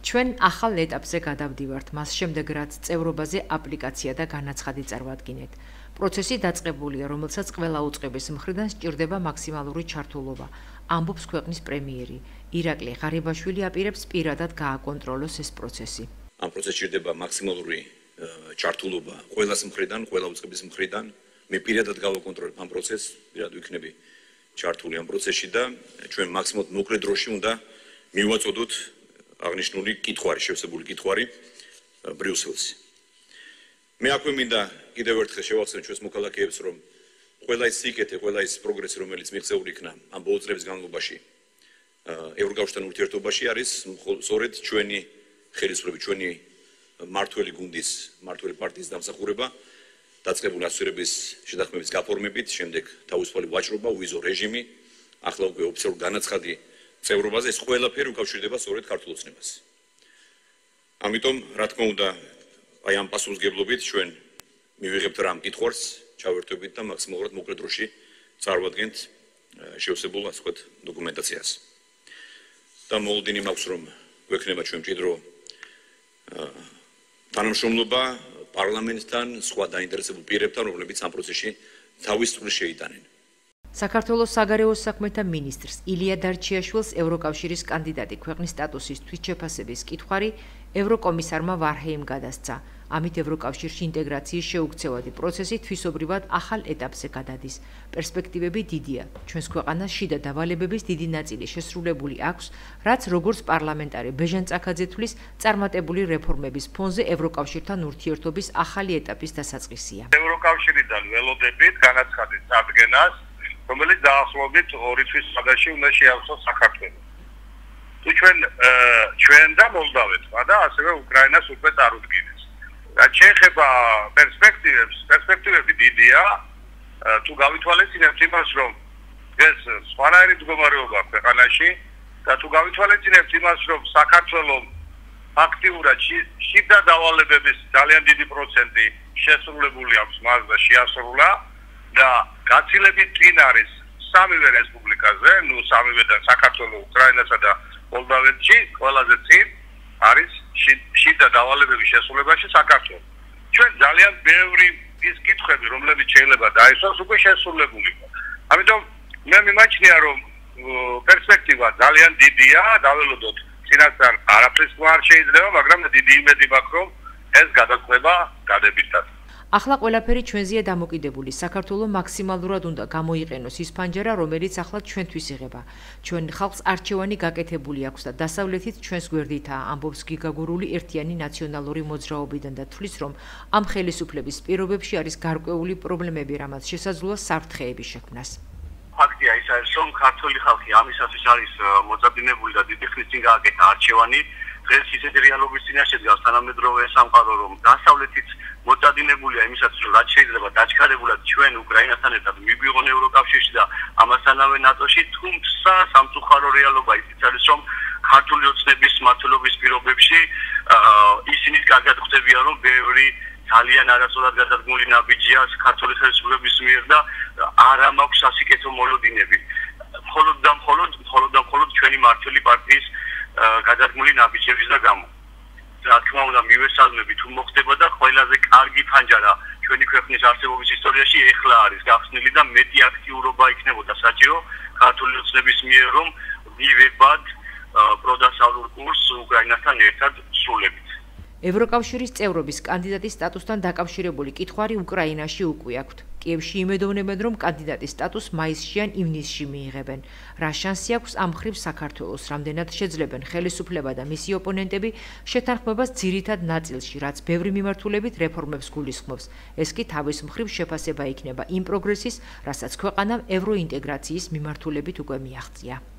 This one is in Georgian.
ჩვენ ახალ ეტაპზე გადავდივართ, მას შემდეგ რაც წევრობაზე აპლიკაცია და განაცხადი წარვადგინეთ. პროცესი დაწყებულია, რომელსაც ყველა უწყების მხრიდან სჭირდება მაქსიმალური ჩართულობა, ამბობს ქვეყნის პრემიერი. ირაკლი ღარიბაშვილი აპირებს პირადად გააკონტროლოს ეს პროცესი. ამ პროცესში სჭირდება მაქსიმალური ჩართულობა ყველას მხრიდან, ყველა უწყების მხრიდან. მე პირადად გავაკონტროლებ ამ პროცესს, პირადად ვიქნები ჩართული ამ პროცესში და ჩვენ მაქსიმალურად მოკლე დროში უნდა მივაწოდოთ აღნიშნული კითხვარი, შევსებული კითხვარი ბრიუსელში. მე აქვე მინდა კიდევ ერთხელ შევახსენო ჩვენს მოქალაქეებს, რომ ყველა ის სიკეთე, ყველა ის პროგრესი, რომელიც მიღწეული იქნა ამ ბოლო წლების განმავლობაში ევროკავშირთან ურთიერთობაში არის სწორედ ჩვენი ხელისუფლების, ჩვენი მმართველი გუნდის, მმართველი პარტიის დამსახურება, დაწყებული ასოცირების შეთანხმების გაფორმებით, შემდეგ თავისუფალი ვაჭრობა, უვიზო რეჟიმი, ახლა უკვე ოფიციალური განაცხადი წევრობაზე, ეს ყველაფერი უკავშირდება სწორედ ქართულ ოცნებას. ამიტომ, რა თქმა უნდა, აი ამ პასუხისმგებლობით ჩვენ მივიღებთ რამ კითხვას, ჩავერთვებით და მაქსიმალურად მოკლე დროში წარვადგენთ შევსებულ ასე ვთქვათ დოკუმენტაციას. და მოლოდინი მაქვს, რომ გვექნება ჩვენ მჭიდრო თანამშრომლობა პარლამენტთან, სხვა დაინტერესებულ პირებთან, რომლებიც ამ პროცესში თავის წვლილს შეიტანენ. საქართველოს საგარეო საქმეთა მინისტრს ილია დარჩიაშვილს ევროკავშირის კანდიდატი ქვეყნის სტატუსის თვითშეფასების კითხვარი ევროკომისარმა ვარჰეიმ გადასცა. ამით ევროკავშირში ინტეგრაციის შეუქცევადი პროცესი თვისობრივად ახალ ეტაპზე გადადის. პერსპექტივები დიდია. ჩვენს ქვეყანას შიდა დავალებების დიდი ნაწილი შესრულებული აქვს, რაც როგორც პარლამენტარი ბეჟან წაქაძე-თვლის წარმატებული რეფორმების ფონზე ევროკავშირთან ურთიერთობის ახალი ეტაპის დასაწყისია. ევროკავშირიდან ველოდებით განაცხადის წარდგენას, რომელიც დაახლოებით 2 თვის საგანში უნდა შეავსოს საქართველოს. თუ ჩვენ და მოლდავეთმა და ასევე უკრაინას უკვე წარუდგინეს. რაც შეეხება პერსპექტივები დიდია, თუ გავითვალისწინებთ იმას, რომ ეს სხვანაირი მდგომარეობა ქვეყანაში და თუ გავითვალისწინებთ იმას, რომ საქართველოს აქტიურად შიდა დავალებების ძალიან დიდი პროცენტი შესრულებული აქვს მას და შეასრულა და გაცილებით წინ არის სამივე რესპუბლიკაზე, სამივედან საქართველოს, უკრაინასა და მოლდავეთში ყველაზე წინ არის შიდა დავალებების შესრულებაში საქართველოს. ჩვენ ძალიან ბევრი ის კითხვები, რომლებიც შეიძლება დაისვას, უკვე შესრულებული. ამიტომ მე მიმაჩნია, რომ პერსპექტივა ძალიან დიდია, დაველოდოთ წინასწარ არაფრის არ შეიძლება, მაგრამ დიდი იმედი მაქვს, რომ ეს გადაწყვეტა დადებითად. ახლა ყველაფერი ჩვენზეა დამოკიდებული. საქართველოს მაქსიმალურად უნდა გამოიყენოს ის ფანჯარა, რომელიც ახლა ჩვენთვის იღება. ჩვენ ხალხს არჩევანი გაკეთებული აქვს და დასავლეთით ჩვენს გვერდითაა, ამბობს გიგაგურული ერთიანი ნაციონალური მოძრაობიდან და თვლის, რომ ამ ხელისუფლების პირობებში არის გარკვეული პრობლემები, რამაც შესაძლოა საფრთხეების შექმნას. ფაქტია ის არის, რომ ქართული ხალხი ამისათვის არის მოწადინებული და დიდი ხნის წინ გააკეთა არჩევანი. დღეს ისეთი რეალობის წინაშე დგას თანამედროვე სამყარო, რომ დასავლეთით მოწადინებულია იმისათვის, რომ რაც შეიძლება დაჩქარებულად ჩვენ უკრაინასთან ერთად მივიღონ ევროკავშირში და ამასთანავე ნატოში, თუმცა სამწუხარო რეალობა ისიც არის, რომ ქართული ოცნების მმართველობის პირობებში ისინი კარგად ხვდებიან, რომ ბევრი ძალიან არასწორად გადადგმული ნაბიჯია ქართული ხელისუფლების მიერ და არა მაქვს სასიკეთო მოლოდინები. მხოლოდ ჩვენი მმართველი პარტიის გადადგმული ნაბიჯების და გამო. რა თქმა უნდა, მივესალმები თუ მოხდება და ყველაზე კარგი ფანჯარა ჩვენი ქვეყნის არსებობის ისტორიაში ეხლა არის გახსნილი და მეტი აქტიურობა იქნებოდა საჭირო ქართული ოცნების მიერ, რომ მივებად პროდასავლურ კურსს უკრაინასთან ერთად სრულებით. ევროკავშირის წევრობის კანდიდატის სტატუსთან დაკავშირებული კითხვარი უკრაინაში უკვე აქვთ. კიევში იმედოვნებენ, რომ კანდიდატის სტატუსს მაისში ან ივნისში მიიღებენ. რა შანსი აქვს ამ მხრივ საქართველოს, რამდენად შეძლებენ ხელისუფლება და მისი ოპონენტები შეთანხმებას ძირითად ნაწილში, რაც ბევრი მიმართულებით რეფორმებს გულისხმობს. ეს კი თავის მხრივ შეფასება იქნება იმ პროგრესის, რასაც ქვეყანამ ევროინტეგრაციის მიმართულებით უკვე მიაღწია.